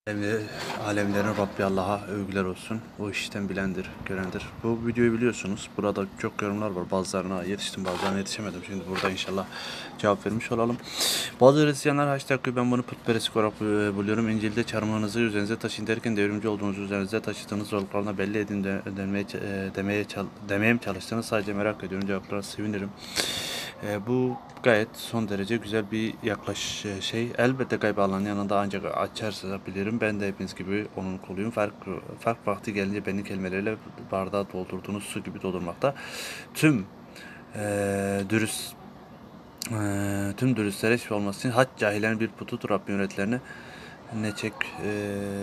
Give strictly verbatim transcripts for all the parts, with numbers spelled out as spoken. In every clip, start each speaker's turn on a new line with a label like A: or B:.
A: Alemler- Alemlerin Rabbi Allah'a övgüler olsun. O işten bilendir, görendir. Bu videoyu biliyorsunuz. Burada çok yorumlar var. Bazılarına yetiştim, bazılarına yetişemedim. Şimdi burada inşallah cevap vermiş olalım. Bazı Hristiyanlar hashtag ben bunu putperest olarak e, buluyorum. İncil'de çarmıhınızı üzerinize taşıyın derken devrimci olduğunuzu üzerinize taşıdığınız zorluklarına belli edin de, demeye, e, demeye, çal, demeye mi çalıştığınız sadece merak ediyorum. Cevaplara sevinirim. E, bu gayet son derece güzel bir yaklaş e, şey. Elbette gayb alanın yanında ancak açarsa bilirim. Ben de hepiniz gibi onun kuluyum. Fark, fark vakti gelince beni kelimeleriyle bardağı doldurduğunuz su gibi doldurmakta. Tüm e, dürüst e, tüm dürüstlere şifa olması için hac cahilerin bir putudur Rabbin öğretilerini ne çek e,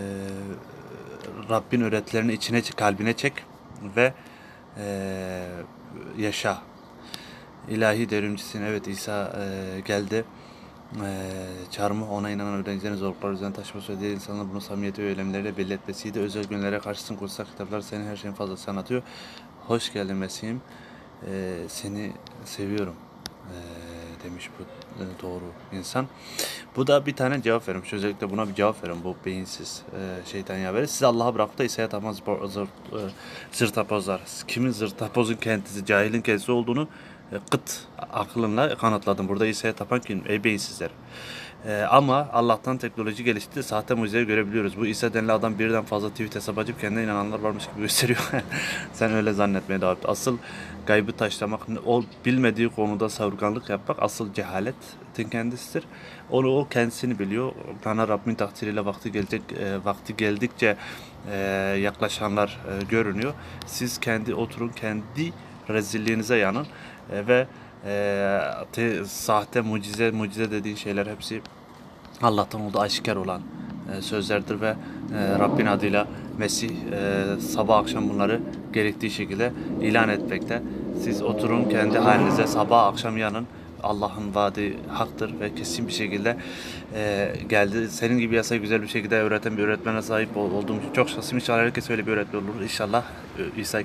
A: Rabbin öğretilerini içine kalbine çek ve e, yaşa. İlahi devrimcisin. Evet, İsa e, geldi. E, çarmıh ona inanan öğrencilerin zorluklar üzerine taşıması ve diğer insanların bunu samimiyeti ve eylemleriyle belli etmesiydi. Özel günlere karşısın, kutsal kitaplar senin her şeyin fazlası anlatıyor. Hoş geldin Mesih'im. E, seni seviyorum e, demiş bu e, doğru insan. Bu da bir tane cevap vermiş. Özellikle buna bir cevap verin. Bu beyinsiz e, şeytan yaveri. Siz Allah'a bırakıp da İsa'ya tapmaz zırt, e, zırtapozlar. Kimin zırtapozun kendisi, cahilin kendisi olduğunu e, kıt aklınla kanıtladım. Burada İsa'ya tapan kim? Ey beyinsizler. Ee, ama Allah'tan teknoloji gelişti. Sahte mucizeleri görebiliyoruz. Bu İsa denilen adam birden fazla tweet hesap açıp kendine inananlar varmış gibi gösteriyor. Sen öyle zannetmeye devam et. Asıl gaybı taşlamak, o bilmediği konuda savurganlık yapmak asıl cehaletin kendisidir. Onu o kendisini biliyor. Bana Rabbin takdiriyle vakti gelecek, e, vakti geldikçe e, yaklaşanlar e, görünüyor. Siz kendi oturun, kendi rezilliğinize yanın e, ve e, te, sahte mucize mucize dediğin şeyler hepsi Allah'tan olduğu aşikar olan e, sözlerdir ve e, Rabbin adıyla Mesih e, sabah akşam bunları gerektiği şekilde ilan etmekte. Siz oturun kendi halinize, sabah akşam yanın. Allah'ın vaadi haktır ve kesin bir şekilde e, geldi. Senin gibi yasayı güzel bir şekilde öğreten bir öğretmene sahip olduğum için çok şahsım. İnşallah herkes öyle bir öğretmen olur. İnşallah e, İsa